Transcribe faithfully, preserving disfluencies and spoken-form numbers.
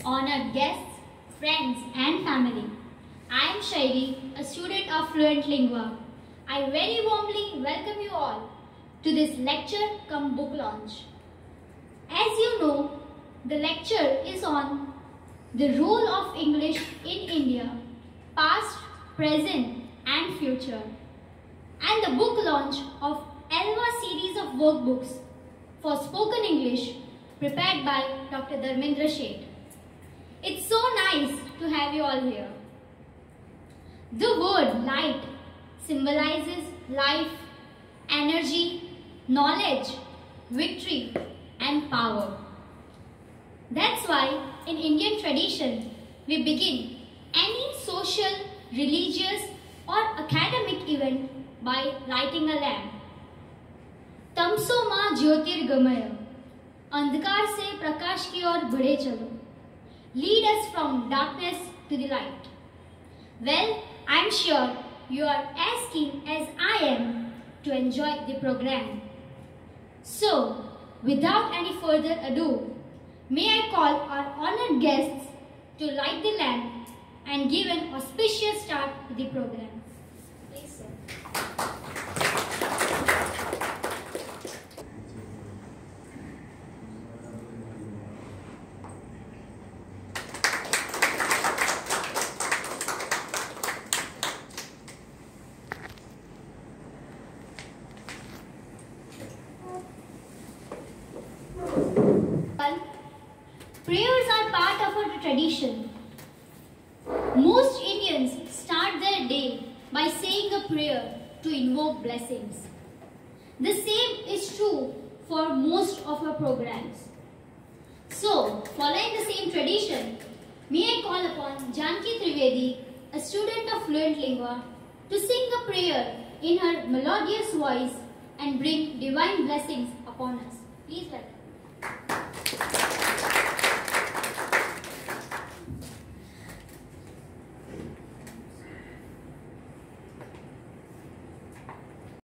honored guests, friends and family. I am Shaili, a student of Fluent Lingua. I very warmly welcome you all to this lecture cum book launch. As you know, the lecture is on the role of English in India, past, present and future, and the book launch of ELWA series of workbooks for spoken English prepared by Doctor Sheth. It's so nice to have you all here. The word light symbolizes life, energy, knowledge, victory and power. That's why in Indian tradition we begin any social, religious or academic event by lighting a lamp. तमसो मां ज्योतिर्गमय, अंधकार से प्रकाश की ओर बढ़े चलो. Lead us from darkness to the light. Well, I'm sure you are as keen as I am to enjoy the program. So, without any further ado, may I call our honored guests to light the lamp and give an auspicious start to the program. Please, sir. Prayers are part of our tradition. Most Indians start their day by saying a prayer to invoke blessings. The same is true for most of our programs. So, following the same tradition, may I call upon Janki Trivedi, a student of Fluent Lingua, to sing a prayer in her melodious voice and bring divine blessings upon us. Please welcome.